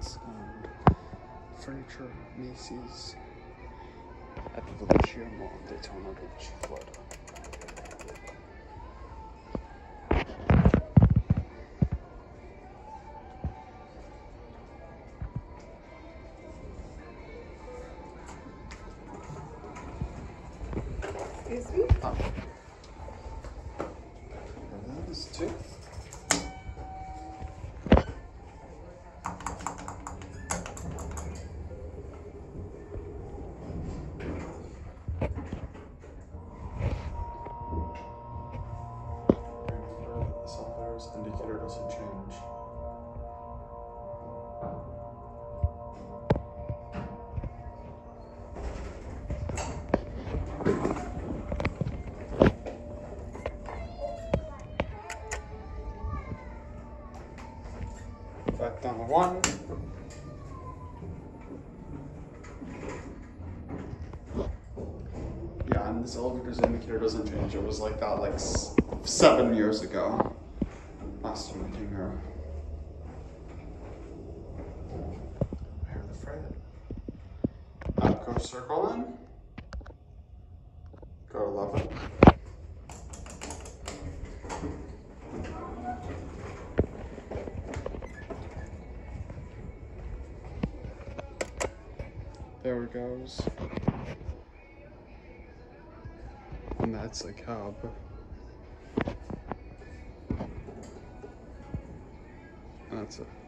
clothes and furniture, Macy's, at the Volusia Mall in Daytona Beach, Florida. Excuse me? Oh. This too. This elevator's indicator doesn't change. Back down to 1. Yeah, and this elevator's indicator doesn't change. It was like that like 7 years ago. Last time I came here. I hear the freight. Go circle in. Go to 11. There it goes. And that's a cab. That's it.